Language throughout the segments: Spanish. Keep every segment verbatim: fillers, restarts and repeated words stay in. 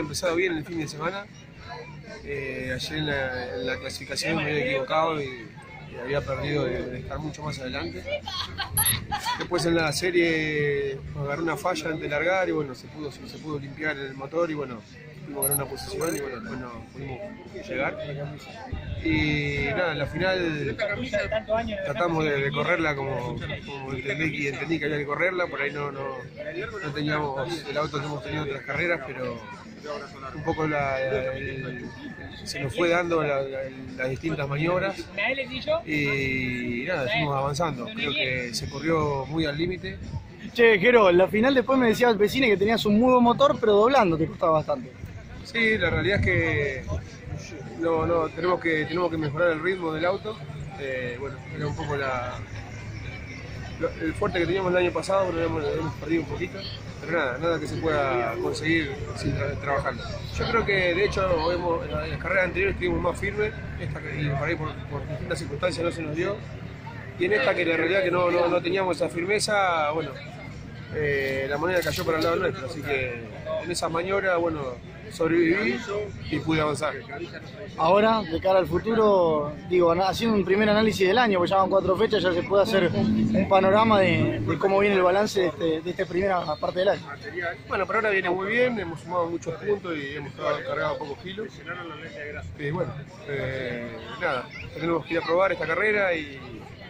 empezado bien el fin de semana. Eh, ayer en la, en la clasificación me había equivocado y, y había perdido de, de estar mucho más adelante. Después en la serie agarré una falla antes de largar y bueno, se pudo, se pudo limpiar el motor y bueno, pudimos ganar una posición y bueno, después no pudimos llegar. Y nada, en la final tratamos de, de correrla como, como entendí, que, entendí que había que correrla, por ahí no, no, no teníamos el auto que hemos tenido en otras carreras, pero un poco la, el, se nos fue dando la, la, las distintas maniobras y nada, fuimos avanzando. Creo que se corrió muy al límite. Che, Jero, en la final después me decía el vecino que tenías un muy buen motor, pero doblando te costaba bastante. Sí, la realidad es que no, no, tenemos que tenemos que mejorar el ritmo del auto. Eh, bueno, era un poco la, lo, el fuerte que teníamos el año pasado, pero lo hemos, lo hemos perdido un poquito. Pero nada, nada que se pueda conseguir sin tra trabajando. Yo creo que de hecho hemos, en las carreras anteriores estuvimos más firmes, esta que, y por ahí por, por distintas circunstancias no se nos dio. Y en esta que la realidad que no, no, no teníamos esa firmeza, bueno, eh, la moneda cayó para el lado nuestro, así que en esas maniobras, bueno, sobreviví y pude avanzar. Ahora, de cara al futuro, digo, haciendo un primer análisis del año, porque ya van cuatro fechas, ya se puede hacer un panorama de, de cómo viene el balance de, este, de esta primera parte del año. Bueno, por ahora viene muy bien, hemos sumado muchos puntos y hemos cargado pocos kilos. Y bueno, eh, nada, tenemos que ir a probar esta carrera y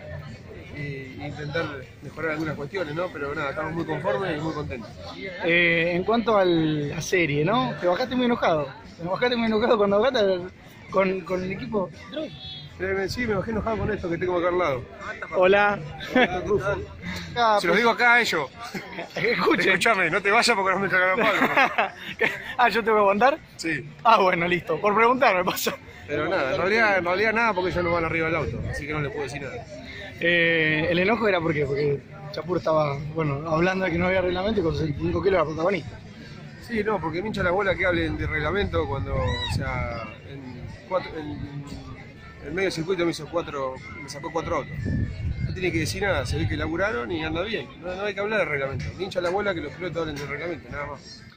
y intentar mejorar algunas cuestiones, ¿no? Pero nada, estamos muy conformes y muy contentos. Eh, en cuanto a la serie, ¿no? Te bajaste muy enojado. Te bajaste muy enojado cuando bajaste con, con el equipo. Eh, sí, me bajé enojado con esto que tengo acá al lado. Hola. Se los digo acá a ellos. Escuchen. Escúchame, no te vayas porque no me cagan a palo. Ah, ¿yo te voy a aguantar? Sí. Ah, bueno, listo. Por preguntar me pasa. Pero nada, en realidad, en realidad nada porque ellos no van arriba del auto, así que no les puedo decir nada. Eh, el enojo era porque, porque Chapur estaba, bueno, hablando de que no había reglamento y con sesenta y cinco kilos era protagonista. Sí, no, porque me hincha la bola que hablen de reglamento cuando, o sea, en, cuatro, en, en medio circuito me hizo cuatro, me sacó cuatro autos. No tiene que decir nada, se ve que laburaron y anda bien. No, no hay que hablar de reglamento. Me hincha la bola que los pilotos hablen de reglamento, nada más.